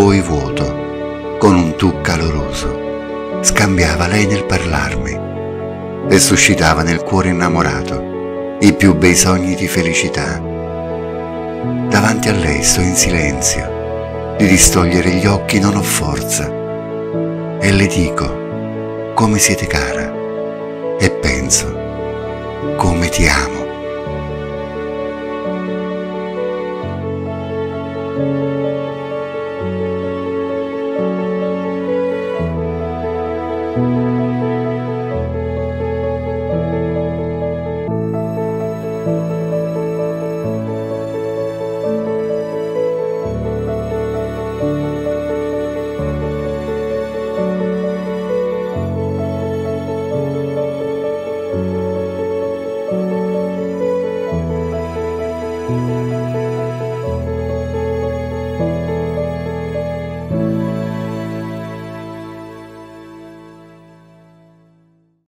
poi vuoto, con un tu caloroso, scambiava lei nel parlarmi e suscitava nel cuore innamorato i più bei sogni di felicità. Davanti a lei sto in silenzio, di distogliere gli occhi non ho forza, e le dico come siete cara, e penso come ti amo.